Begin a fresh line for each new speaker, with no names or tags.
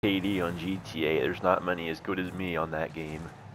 KD on GTA. There's not many as good as me on that game.